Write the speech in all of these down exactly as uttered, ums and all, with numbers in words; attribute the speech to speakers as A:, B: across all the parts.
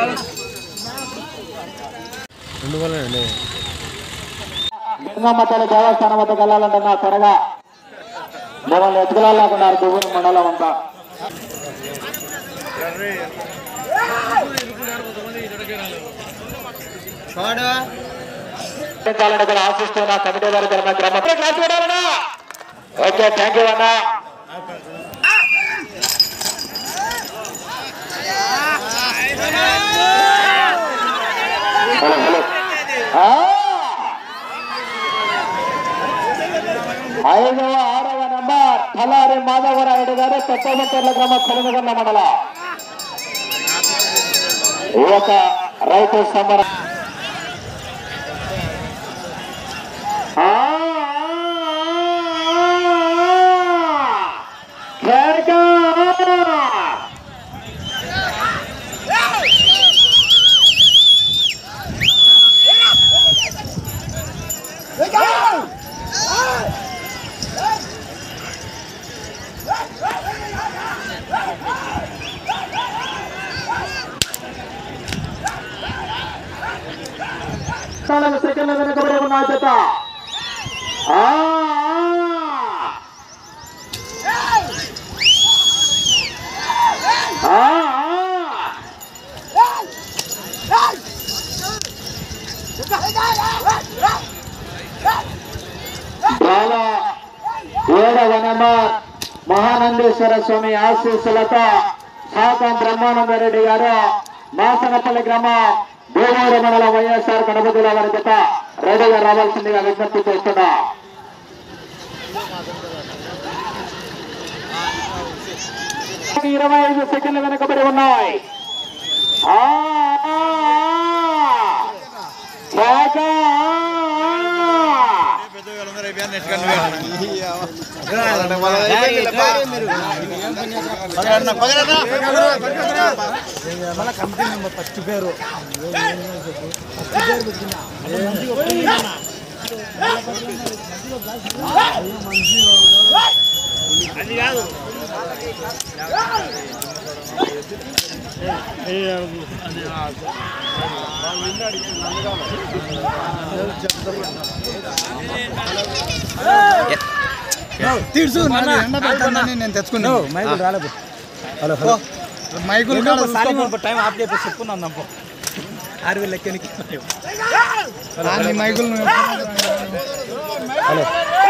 A: లింగమ్మతల్లి దేవస్థానం వద్దకు వెళ్ళాలంటున్నా త్వరగా మమ్మల్ని ఎత్తుకులాలనుకున్నారు దువ్వూరు మండలం అంతా. ఆశిస్తున్నా కమిటీ వారి గ్రామ ఓకే థ్యాంక్ యూ అన్నా. ఐదవ ఆరవ నంబర్ తలారి మాధవరాయుడు గారు కొత్తమట్టర్ల గ్రామ కొలగొండ మండలం ఈ యొక్క రైతు సమరం నాలుగు సెకండ్ల వెనుకబడి ఉన్న జత ఏడవ నెంబర్ మహానందేశ్వర స్వామి ఆశీస్సులతో సాకం బ్రహ్మానంద రెడ్డి గారు మాసనపల్లి గ్రామం భూమూరు మండలం వైఎస్ఆర్ గణపతుల వారి జత రెడీగా రావాల్సిందిగా విజ్ఞప్తి చేస్తున్నా. ఇరవై ఐదు సెకండ్లు వెనుకబడి ఉన్నాయి.
B: కమిటీ మెంబర్ ఫస్ట్ పేరు అది కాదు తీర్చు నేను తెచ్చుకున్నాను మైకులు రాలేదు. హలో హలో మైకులు టైం ఆఫ్ చేసి చెప్పుకున్నాను నమ్మ ఆరు వేల లెక్కనికి మైకులు హలో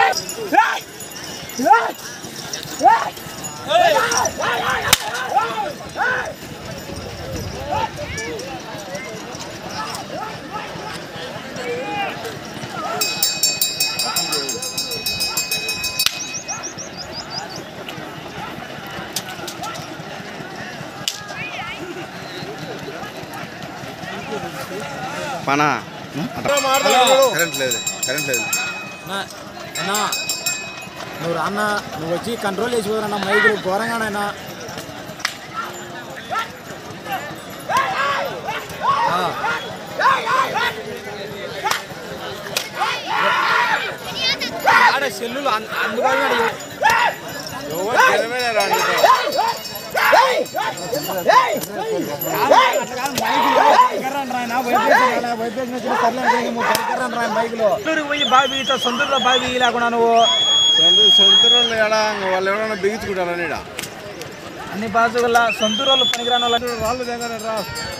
C: పనా కరెంట్ లేదు కరెంట్ లేదు
B: అన్నా నువ్వు రాన్న నువ్వు వచ్చి కంట్రోల్ చేసి పోదన్నా మైకులు ఘోరంగానైనా ఆడ సెల్లులు అందుబాటులో పోయి బావి సొంతలో బావి లేకుండా నువ్వు
C: సొంతూరులో వాళ్ళు ఎవరైనా బిగించుకుంటారని
B: అన్ని బాజుల సొంతూరులో పనికిరాని వాళ్ళు వాళ్ళు దగ్గర రా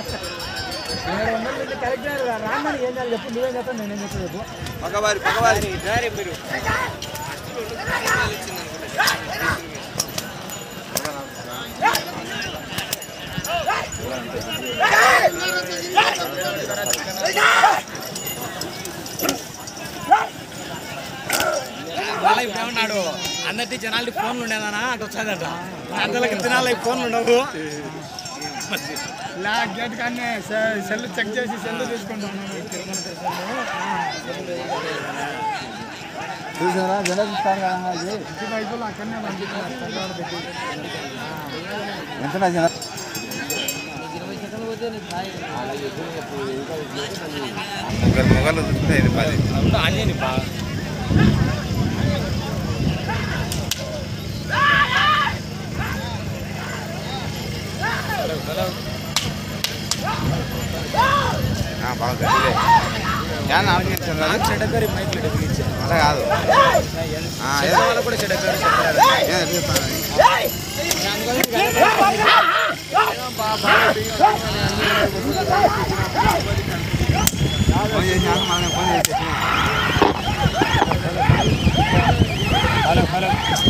B: కరెక్ట్ రామని ఏం చేయాలి చెప్పు నువ్వేం చేస్తావు నేనేం చెప్తాను చెప్పు
C: పక్కవారి పక్కవారి మీరు
B: వాళ్ళ ఇప్పుడు ఏమన్నాడు అందరి జనాలకి ఫోన్లు ఉండేదానా అక్కడ వచ్చాదట అందరికి తినాలి ఫోన్లు ఉండవు గేట్ కానీ సెల్ చెక్ చేసి సెల్ తీసుకుంటాను చూసారా జనరిస్తాను అయిపోయి అక్కడనే ఎంత జన
C: మొగలు ఇది పది
B: అన్నీ బా Hello.
C: బాగా గట్టిదే యాన్ ఆలోచించారు కదా
B: చెడ్డగారి మైక్ ఇచ్చా
C: అలా కాదు
B: వాళ్ళు కూడా చెడ్డగారు
C: ఫోన్ చేసినాను మనం ఫోన్ చేసి
B: హలో హలో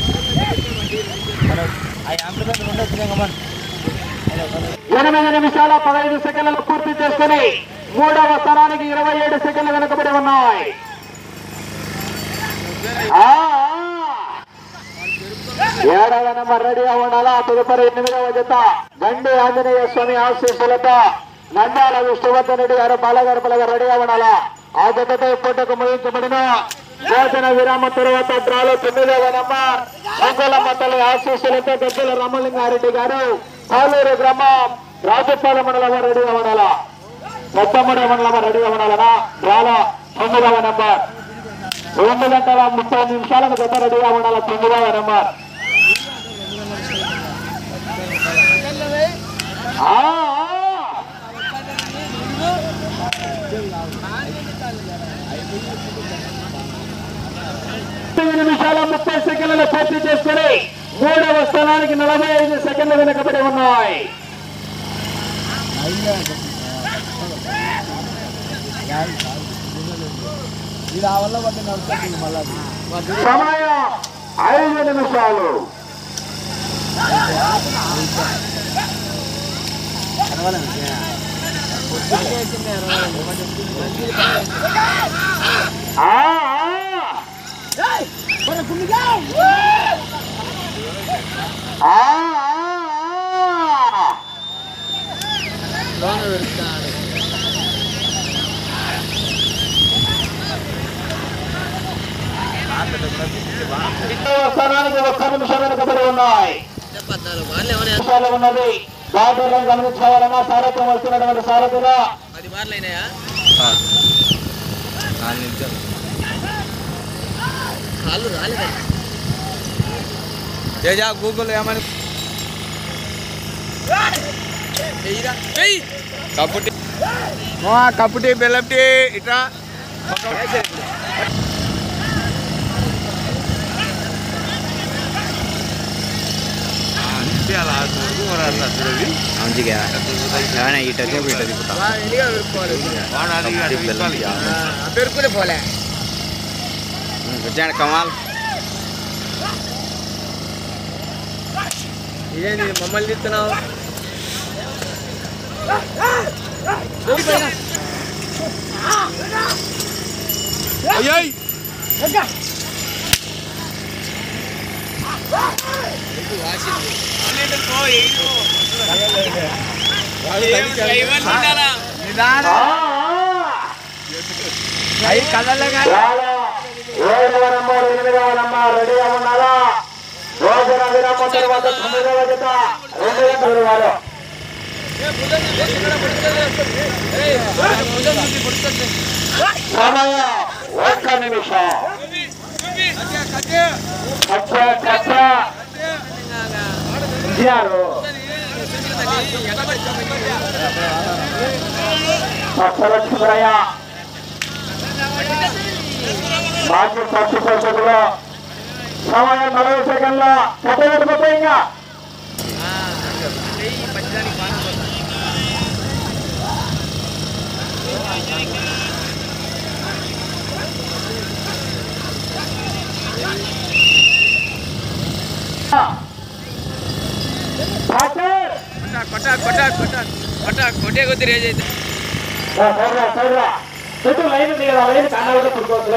B: హలో ఆ యాంప్లిఫైర్ ఉండొచ్చు కమన్
A: ఎనిమిది నిమిషాల పదహైదు సెకండ్లు పూర్తి చేసుకుని మూడవ స్థానానికి ఇరవై ఏడు సెకండ్లు వెనుకబడి ఉన్నాయి. ఏడవ నెంబర్ రెడీగా ఉండాలా. తదుపరి ఎనిమిదవ జత గండి ఆంజనేయ స్వామి ఆశీస్సులతో నందాల విష్ణువర్ధన్ రెడ్డి గారు బాలగర్పల గారు రెడీగా ఉండాలా. ఆ జతతో పూటకు ముగించబడిన భోజన విరామ తర్వాత డ్రాలో తొమ్మిదవ నెంబర్ అంగుళమ్మ తల్లి ఆశీస్సులతో గద్దెల రామలింగారెడ్డి గారు కాలూరు గ్రామం రాజపాలెం మండలం రెడీగా ఉండాలా. పెద్దమ్మడి మండలం రెడీగా ఉండాలనా. డ్రాలో తొమ్మిదవ నెంబర్ రెండు గంటల ముప్పై నిమిషాలకు గత రెడీగా ఉండాలి. తొమ్మిదవ నెంబర్ తొమ్మిది నిమిషాల ముప్పై సెకండ్లు పూర్తి చేసుకుని మూడవ స్థానానికి నలభై ఐదు సెకండ్లు వెనుకబడి ఉన్నాయి. సమయం ఐదు నిమిషాలు. స్థానానికి ఒక్క నిమిషం వెనుకబడి ఉన్నాయి. ఉన్నది బాటలను గమనించుకోవాలన్నా సారథ్యం వస్తున్నటువంటి సారథిగా
C: గూగుల్ ఏమని కప్పుటి కప్పుటి బెల్లటి ఇట్లా అలా చూడవి
D: మంచిగా ఇటు ఇటు దిగుతా
B: పోలే
D: వచ్చాడు కమాల్
B: ఇదేంటి మమ్మల్ని తీస్తున్నావు
A: ఏడవ నంబర్ ఎనిమిదవ నంబర్ రెడీగా ఉండాలా. రోజున విరామం తర్వాత తొమ్మిదవ జత రెండు గంటలు వారు సమయం ఒక్క నిమిషం. లక్ష్మయ్య మాజీ పక్షి పరిషత్తులో సమయం నలభై సెకండ్ల కట్టబెట్టుకుంటే ఇంకా కొట్టే కొద్ది రేజ్ అయితే లైన్ దిగదా లైన్ కన్నాలు